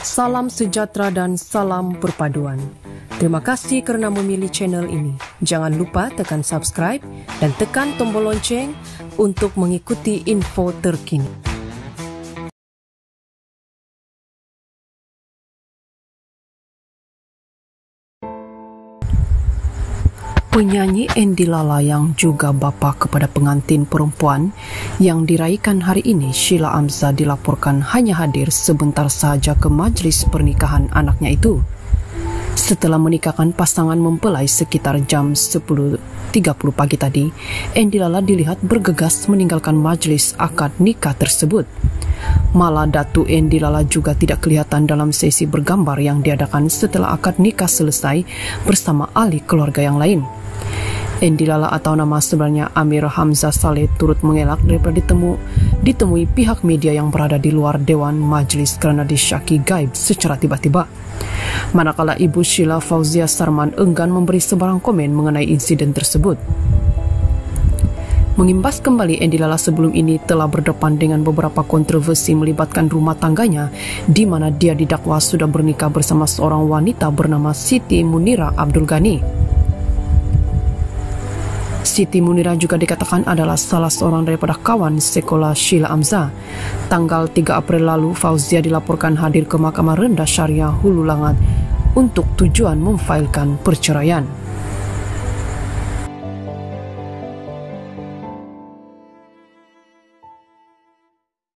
Salam sejahtera dan salam perpaduan. Terima kasih kerana memilih channel ini. Jangan lupa tekan subscribe dan tekan tombol lonceng untuk mengikuti info terkini. Penyanyi Andy Lala yang juga bapa kepada pengantin perempuan yang diraikan hari ini, Sheila Amzah, dilaporkan hanya hadir sebentar sahaja ke majlis pernikahan anaknya itu. Setelah menikahkan pasangan mempelai sekitar jam 10.30 pagi tadi, Andy Lala dilihat bergegas meninggalkan majlis akad nikah tersebut. Malah Datuk Andy Lala juga tidak kelihatan dalam sesi bergambar yang diadakan setelah akad nikah selesai bersama ahli keluarga yang lain. Andy Lala atau nama sebenarnya Amir Hamzah Saleh turut mengelak daripada ditemui pihak media yang berada di luar Dewan Majlis kerana disyaki gaib secara tiba-tiba. Manakala Ibu Sheila Fauzia Sarman enggan memberi sebarang komen mengenai insiden tersebut. Mengimbas kembali, Andy Lala sebelum ini telah berdepan dengan beberapa kontroversi melibatkan rumah tangganya, di mana dia didakwa sudah bernikah bersama seorang wanita bernama Siti Munirah Abdul Ghani. Siti Munirah juga dikatakan adalah salah seorang daripada kawan sekolah Sheila Amzah. Tanggal 3 April lalu, Fauzia dilaporkan hadir ke Mahkamah Rendah Syariah Hulu Langat untuk tujuan memfailkan perceraian.